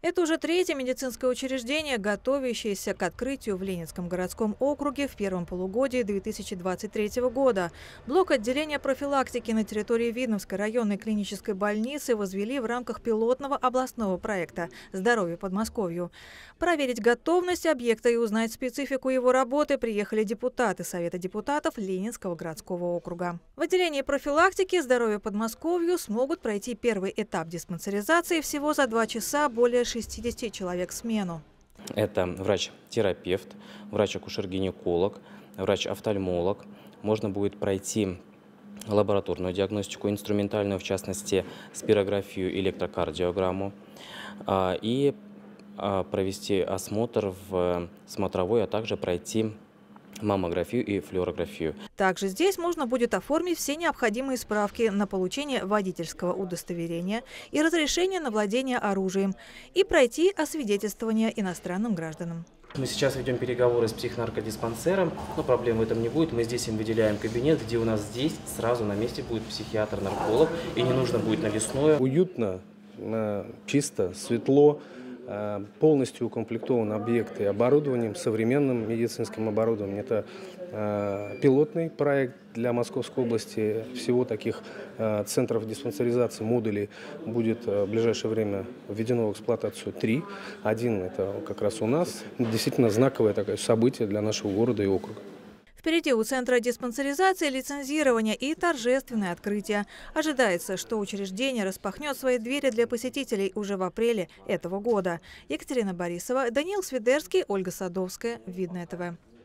Это уже третье медицинское учреждение, готовящееся к открытию в Ленинском городском округе в первом полугодии 2023 года. Блок отделения профилактики на территории Видновской районной клинической больницы возвели в рамках пилотного областного проекта «Здоровье Подмосковью». Проверить готовность объекта и узнать специфику его работы приехали депутаты Совета депутатов Ленинского городского округа. В отделении профилактики «Здоровье Подмосковью» смогут пройти первый этап диспансеризации всего за 2 часа более 60 человек в смену. Это врач-терапевт, врач-акушер-гинеколог, врач-офтальмолог. Можно будет пройти лабораторную диагностику, инструментальную, в частности, спирографию, электрокардиограмму, и провести осмотр в смотровой, а также пройти маммографию и флюорографию. Также здесь можно будет оформить все необходимые справки на получение водительского удостоверения и разрешение на владение оружием и пройти освидетельствование иностранным гражданам. Мы сейчас ведем переговоры с психонаркодиспансером, но проблем в этом не будет. Мы здесь им выделяем кабинет, где у нас здесь сразу на месте будет психиатр-нарколог, и не нужно будет навесное. Уютно, чисто, светло. Полностью укомплектован объект и оборудованием, современным медицинским оборудованием. Это пилотный проект для Московской области. Всего таких центров диспансеризации, модулей будет в ближайшее время введено в эксплуатацию 3. Один – это как раз у нас. Действительно знаковое такое событие для нашего города и округа. Впереди у Центра диспансеризации лицензирование и торжественное открытие. Ожидается, что учреждение распахнет свои двери для посетителей уже в апреле этого года. Екатерина Борисова, Даниил Свидерский, Ольга Садовская. Видное ТВ.